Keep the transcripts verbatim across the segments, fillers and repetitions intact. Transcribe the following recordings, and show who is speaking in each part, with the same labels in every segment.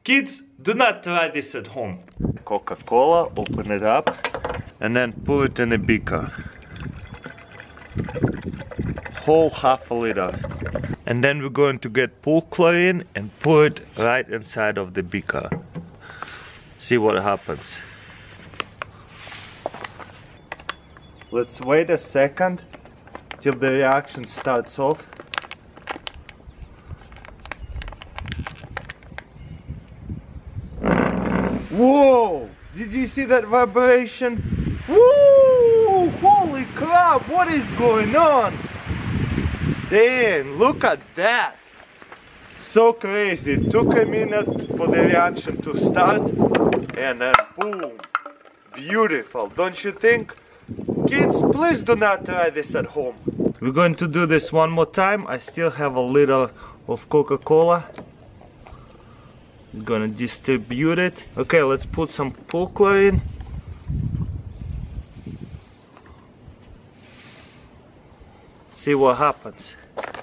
Speaker 1: Kids, do not try this at home. Coca-Cola, open it up, and then put it in a beaker. Whole half a liter. And then we're going to get pool chlorine and put it right inside of the beaker. See what happens. Let's wait a second till the reaction starts off. Whoa! Did you see that vibration? Woo! Holy crap! What is going on? Damn! Look at that! So crazy. It took a minute for the reaction to start, and then boom! Beautiful, don't you think? Kids, please do not try this at home. We're going to do this one more time. I still have a little of Coca-Cola. I'm gonna distribute it. Okay, let's put some pool chlorine. See what happens.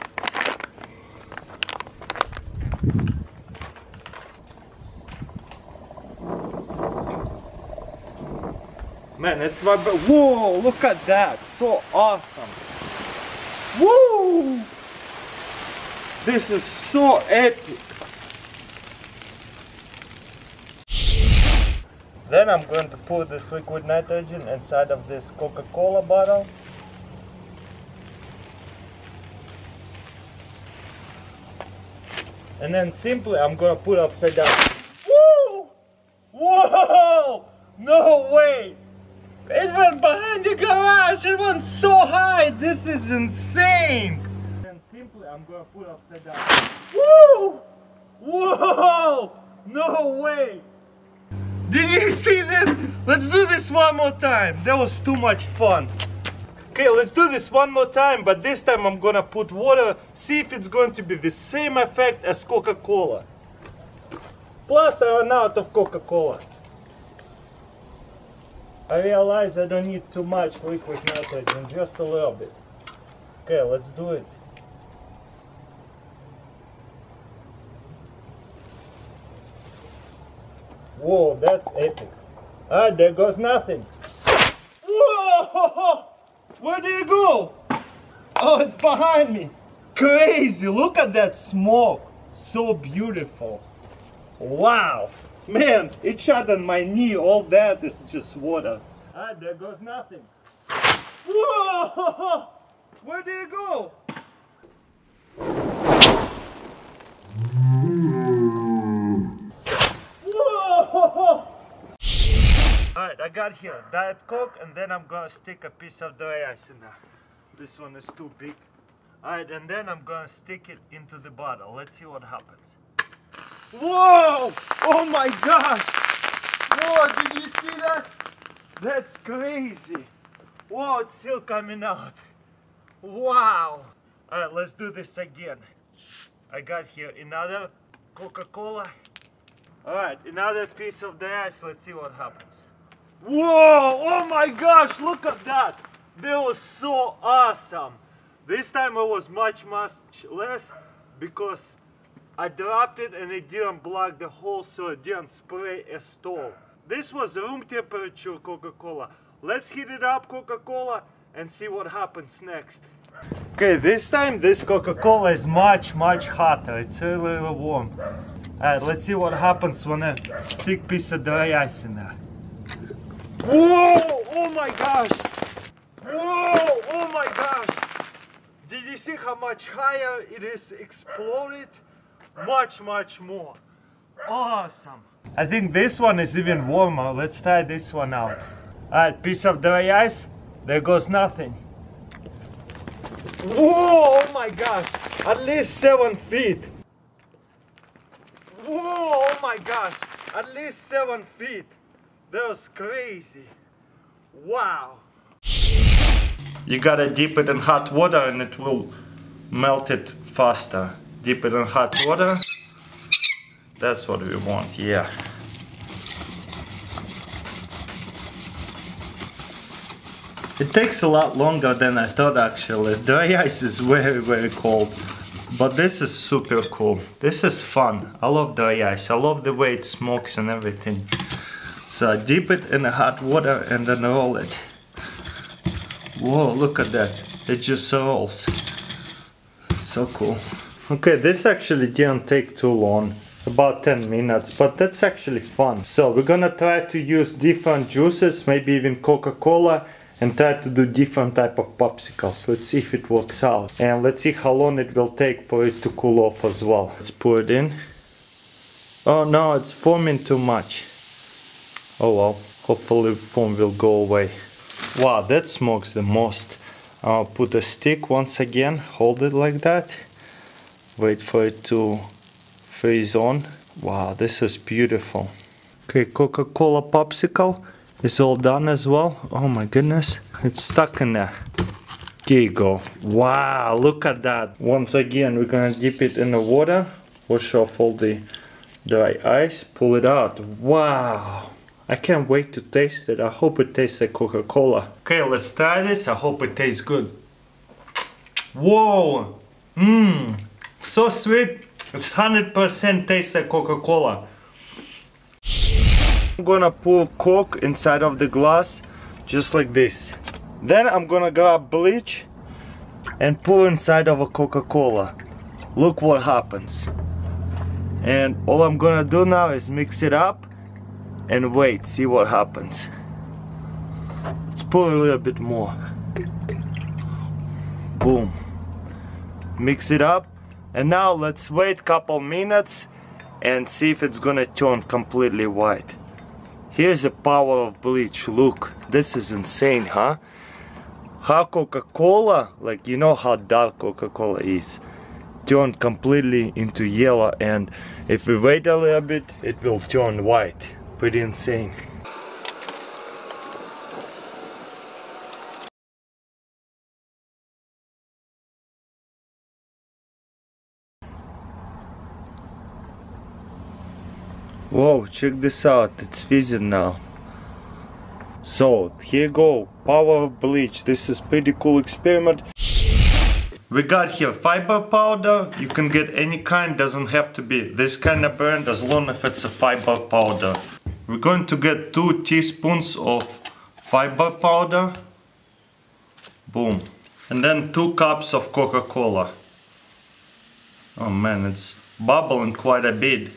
Speaker 1: Man, it's my... Whoa, look at that. So awesome. Woo! This is so epic. Then I'm going to put this liquid nitrogen inside of this Coca-Cola bottle. And then simply I'm going to put it upside down. Woo! Whoa! No way! It went behind the garage! It went so high! This is insane! And simply I'm going to put it upside down. Woo! Whoa! No way! Did you see that? Let's do this one more time. That was too much fun. Okay, let's do this one more time, but this time I'm gonna put water, see if it's going to be the same effect as Coca-Cola. Plus I ran out of Coca-Cola. I realize I don't need too much liquid nitrogen, just a little bit. Okay, let's do it. Whoa, that's epic. Ah, there goes nothing. Whoa! Where did it go? Oh, it's behind me. Crazy, look at that smoke. So beautiful. Wow. Man, it shot on my knee. All that is just water. Ah, there goes nothing. Whoa! Where did it go? Alright, I got here Diet Coke, and then I'm gonna stick a piece of dry ice in there. This one is too big. Alright, and then I'm gonna stick it into the bottle. Let's see what happens. Whoa! Oh my gosh! Whoa, did you see that? That's crazy. Whoa, it's still coming out. Wow! Alright, let's do this again. I got here another Coca-Cola. Alright, another piece of the ice. Let's see what happens. Whoa! Oh my gosh, look at that! That was so awesome! This time it was much, much less because I dropped it and it didn't block the hole, so it didn't spray a stall. This was room temperature Coca-Cola. Let's heat it up, Coca-Cola, and see what happens next. Okay, this time this Coca-Cola is much, much hotter. It's really, really warm. Alright, let's see what happens when I stick a piece of dry ice in there. Whoa! Oh my gosh! Whoa! Oh my gosh! Did you see how much higher it is exploded? Much, much more. Awesome! I think this one is even warmer. Let's try this one out. Alright, piece of dry ice. There goes nothing. Whoa! Oh my gosh! At least seven feet. Whoa! Oh my gosh! At least seven feet. That was crazy. Wow. You gotta dip it in hot water and it will melt it faster. Dip it in hot water. That's what we want, yeah. It takes a lot longer than I thought actually. Dry ice is very, very cold. But this is super cool. This is fun. I love dry ice. I love the way it smokes and everything. So I dip it in the hot water and then roll it. Whoa, look at that. It just rolls. So cool. Okay, this actually didn't take too long. About ten minutes, but that's actually fun. So we're gonna try to use different juices, maybe even Coca-Cola, and try to do different type of popsicles. Let's see if it works out. And let's see how long it will take for it to cool off as well. Let's pour it in. Oh no, it's foaming too much. Oh well, hopefully foam will go away. Wow, that smokes the most. I'll put a stick once again, hold it like that. Wait for it to freeze on. Wow, this is beautiful. Okay, Coca-Cola popsicle is all done as well. Oh my goodness, it's stuck in there. There you go. Wow, look at that. Once again, we're gonna dip it in the water, wash off all the dry ice, pull it out. Wow, I can't wait to taste it. I hope it tastes like Coca-Cola. Okay, let's try this. I hope it tastes good. Whoa, mmm, so sweet. It's one hundred percent tastes like Coca-Cola. I'm gonna pour Coke inside of the glass, just like this. Then I'm gonna grab bleach and pour inside of a Coca-Cola. Look what happens. And all I'm gonna do now is mix it up and wait, see what happens. Let's pour a little bit more. Boom. Mix it up. And now let's wait a couple minutes and see if it's gonna turn completely white. Here's the power of bleach. Look, this is insane, huh? How Coca-Cola, like you know how dark Coca-Cola is, turned completely into yellow, and if we wait a little bit, it will turn white. Pretty insane. Whoa, check this out, it's fizzing now. So, here you go, power of bleach. This is pretty cool experiment. We got here fiber powder. You can get any kind, doesn't have to be this kind of brand as long as it's a fiber powder. We're going to get two teaspoons of fiber powder. Boom. And then two cups of Coca-Cola. Oh man, it's bubbling quite a bit.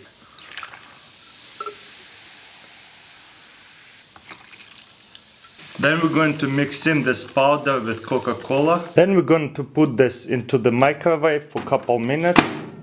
Speaker 1: Then we're going to mix in this powder with Coca-Cola. Then we're going to put this into the microwave for a couple minutes.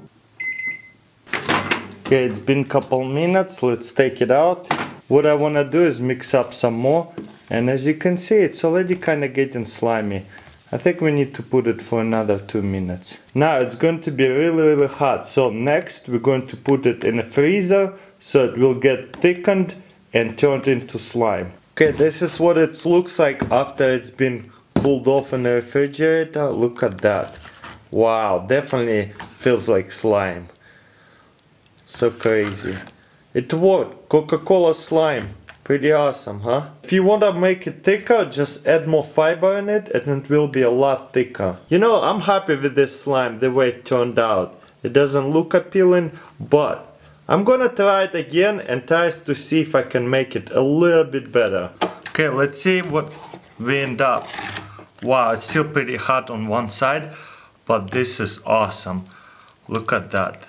Speaker 1: Okay, it's been a couple minutes, let's take it out. What I want to do is mix up some more. And as you can see, it's already kind of getting slimy. I think we need to put it for another two minutes. Now it's going to be really, really hot. So next we're going to put it in a freezer so it will get thickened and turned into slime. Okay, this is what it looks like after it's been cooled off in the refrigerator. Look at that. Wow, definitely feels like slime. So crazy. It worked. Coca-Cola slime. Pretty awesome, huh? If you want to make it thicker, just add more fiber in it and it will be a lot thicker. You know, I'm happy with this slime, the way it turned out. It doesn't look appealing, but I'm gonna try it again and try to see if I can make it a little bit better. Okay, let's see what we end up. Wow, it's still pretty hot on one side, but this is awesome. Look at that.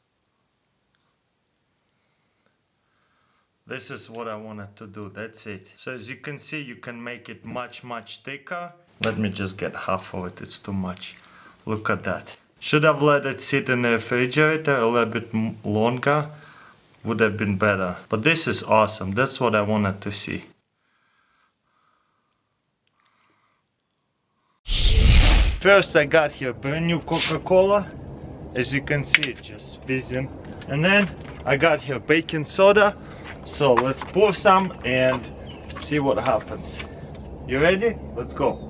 Speaker 1: This is what I wanted to do, that's it. So as you can see, you can make it much, much thicker. Let me just get half of it, it's too much. Look at that. Should have let it sit in the refrigerator a little bit longer, would have been better. But this is awesome, that's what I wanted to see. First I got here brand new Coca-Cola, as you can see it's just fizzing. And then I got here baking soda, so let's pour some and see what happens. You ready? Let's go.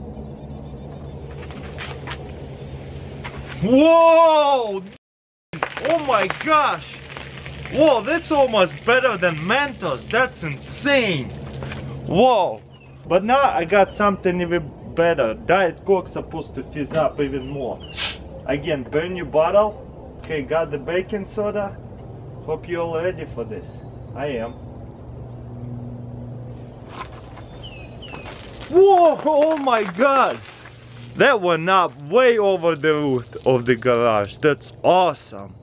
Speaker 1: Whoa! Oh my gosh! Whoa, that's almost better than Mentos. That's insane! Whoa! But now I got something even better. Diet Coke's supposed to fizz up even more. Again, burn your bottle. Okay, got the baking soda. Hope you're all ready for this. I am. Whoa, oh my God. That went up way over the roof of the garage. That's awesome.